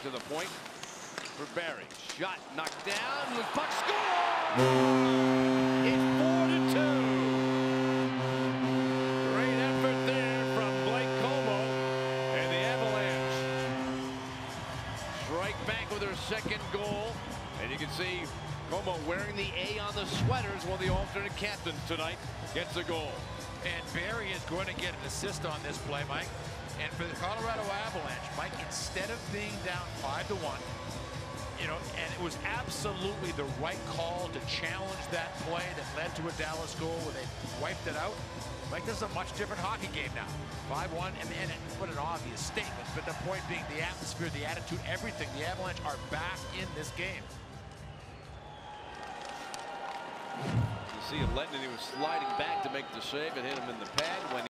to the point for Barrie. Shot knocked down. With puck score. It's 4-2. Great effort there from Comeau and the Avalanche. Strike back with her second goal, and you can see Comeau wearing the A on the sweaters, one of the alternate captains tonight, gets a goal. And Barrie is going to get an assist on this play, Mike. And for the Colorado Avalanche, Mike, instead of being down 5-1, you know, and it was absolutely the right call to challenge that play that led to a Dallas goal where they wiped it out. Mike, this is a much different hockey game now. 5-1, and what an obvious statement. But the point being, the atmosphere, the attitude, everything. The Avalanche are back in this game. You see him letting it. He was sliding back to make the save and hit him in the pad when